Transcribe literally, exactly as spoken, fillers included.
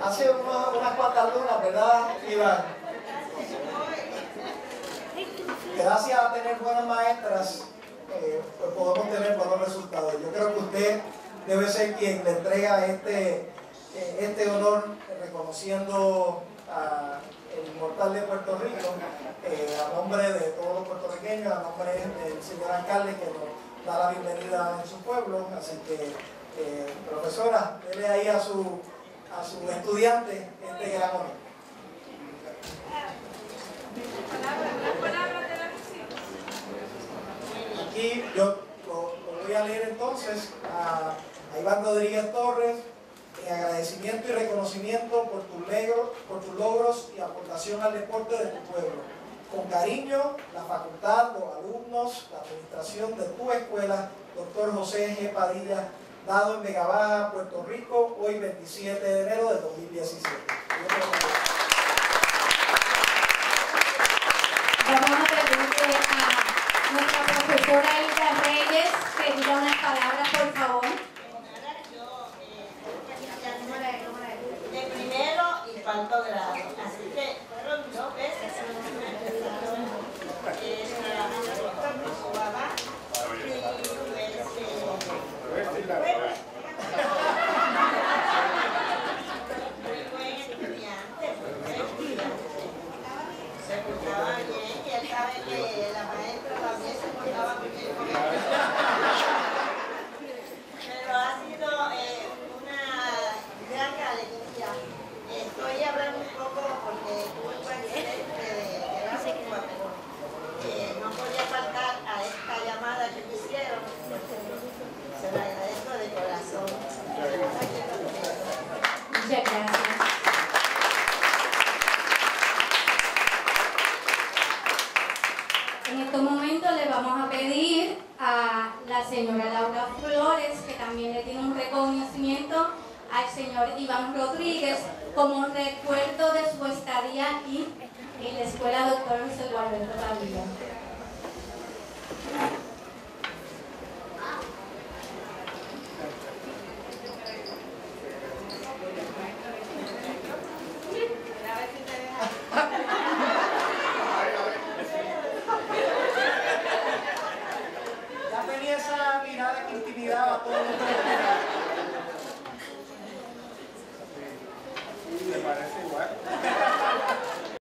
hace unos, unas cuantas lunas, ¿verdad, Iván? Gracias a tener buenas maestras, eh, pues podemos tener buenos resultados. Yo creo que usted debe ser quien le entrega este, eh, este honor, eh, reconociendo a el inmortal de Puerto Rico, eh, a nombre de todos los puertorriqueños, a nombre del señor alcalde que nos da la bienvenida en su pueblo. Así que, eh, profesora, dele ahí a su, a su estudiante este gran honor. Aquí yo lo, lo voy a leer entonces a, a Iván Rodríguez Torres, en agradecimiento y reconocimiento por tus logros, por tus logros y aportación al deporte de tu pueblo. Con cariño, la facultad, los alumnos, la administración de tu escuela, doctor José G. Padilla, dado en Vega Baja, Puerto Rico, hoy veintisiete de enero de dos mil diecisiete. Vamos a pedirle a nuestra profesora Hilda Reyes que diga unas palabras, por favor. De primero y cuarto grado, así que fueron dos veces que empezaron trabajando con su mamá y muy buen estudiante, muy buen estudiante, se portaba bien y él sabe que la maestra también se portaba muy bien con él, pero ha sido eh, una gran alegría. Estoy hablando un poco porque tuve un accidente de, de la lengua, pero eh, no podía faltar a esta llamada que me hicieron. Se lo agradezco de corazón. Muchas gracias. En estos momentos le vamos a pedir a la señora Laura Flores, que también le tiene un reconocimiento al señor Iván Rodríguez como recuerdo de su estadía y en la escuela doctor José Gualberto Padilla.